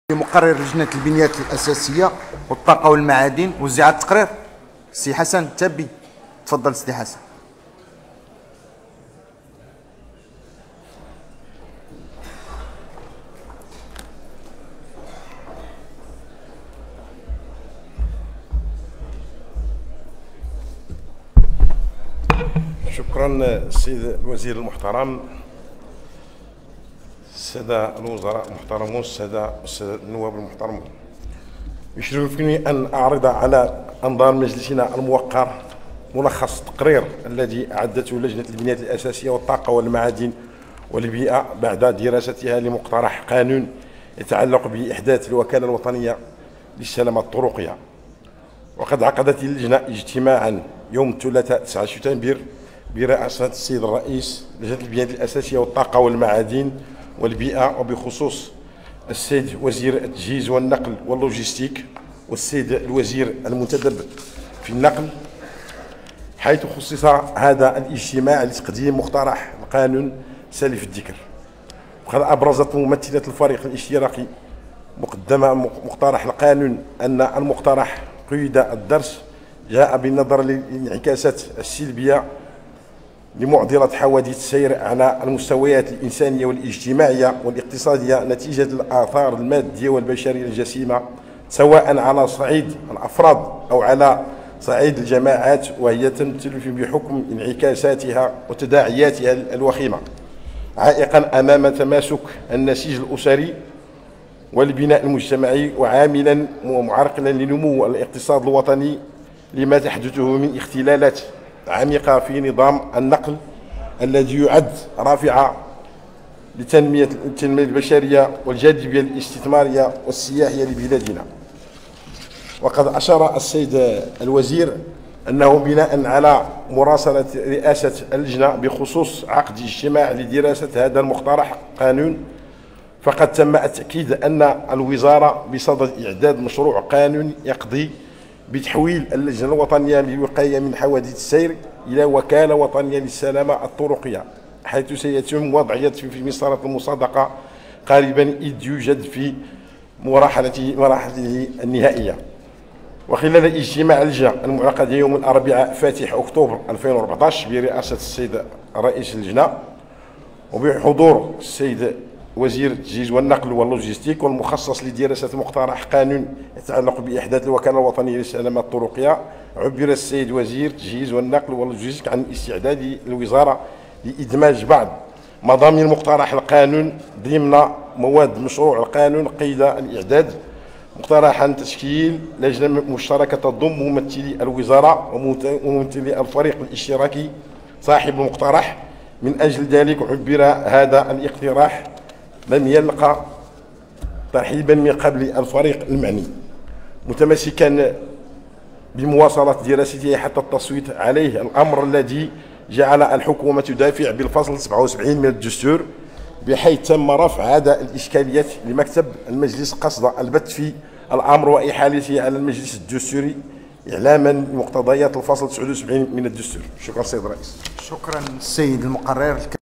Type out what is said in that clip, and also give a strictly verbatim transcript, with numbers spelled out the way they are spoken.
مقرر لجنة البنيات الأساسية والطاقة والمعادن وزع التقرير. سي حسن تبي تفضل. سيدي حسن. شكرا السيد الوزير المحترم، السادة الوزراء المحترمون، السادة النواب المحترمون. يشرفني أن أعرض على أنظار مجلسنا الموقر ملخص التقرير الذي أعدته لجنة البنيات الأساسية والطاقة والمعادن والبيئة بعد دراستها لمقترح قانون يتعلق بإحداث الوكالة الوطنية للسلامة الطرقية. وقد عقدت اللجنة اجتماعا يوم الثلاثاء تسعة سبتمبر برئاسة السيد الرئيس لجنة البنيات الأساسية والطاقة والمعادن والبيئة، وبخصوص السيد وزير التجهيز والنقل واللوجستيك والسيد الوزير المنتدب في النقل، حيث خصص هذا الاجتماع لتقديم مقترح القانون سالف الذكر. وقد أبرزت ممثلة الفريق الاشتراكي مقدمة مقترح القانون أن المقترح قيد الدرس جاء بالنظر للانعكاسات السلبية لمعضلة حوادث السير على المستويات الإنسانية والاجتماعية والاقتصادية نتيجة الآثار المادية والبشرية الجسيمة، سواء على صعيد الأفراد أو على صعيد الجماعات، وهي تمثل بحكم انعكاساتها وتداعياتها الوخيمة عائقا أمام تماسك النسيج الأسري والبناء المجتمعي، وعاملا ومعرقلا لنمو الاقتصاد الوطني لما تحدثه من اختلالات عميقة في نظام النقل الذي يعد رافعة لتنمية التنمية البشرية والجاذبية الاستثمارية والسياحية لبلادنا. وقد أشار السيد الوزير أنه بناء على مراسلة رئاسة اللجنة بخصوص عقد اجتماع لدراسة هذا المقترح قانون، فقد تم التأكيد أن الوزارة بصدد إعداد مشروع قانون يقضي بتحويل اللجنة الوطنية للوقاية من حوادث السير إلى وكالة وطنية للسلامة الطرقية، حيث سيتم وضعها في مسارات المصادقة قريبا، إذ يوجد في مراحلته مراحله النهائية. وخلال اجتماع اللجنة المعقد يوم الأربعاء فاتح أكتوبر ألفين وأربعة عشر برئاسة السيد رئيس اللجنة وبحضور السيد وزير التجهيز والنقل واللوجستيك والمخصص لدراسة مقترح قانون يتعلق بإحداث الوكالة الوطنية للسلامة الطرقية، عبر السيد وزير التجهيز والنقل واللوجستيك عن استعداد الوزارة لإدماج بعض مضامين مقترح القانون ضمن مواد مشروع القانون قيد الإعداد، مقترحا تشكيل لجنة مشتركة تضم ممثلي الوزارة وممثلي الفريق الاشتراكي صاحب المقترح. من أجل ذلك عبر هذا الاقتراح لم يلقى ترحيبا من قبل الفريق المعني، متمسكا بمواصلة دراسته حتى التصويت عليه، الأمر الذي جعل الحكومة تدافع بالفصل سبعة وسبعين من الدستور، بحيث تم رفع هذا الإشكاليات لمكتب المجلس قصد البت في الأمر وإحالته على المجلس الدستوري إعلاما بمقتضيات الفصل تسعة وسبعين من الدستور. شكرا سيد الرئيس. شكرا السيد المقرر.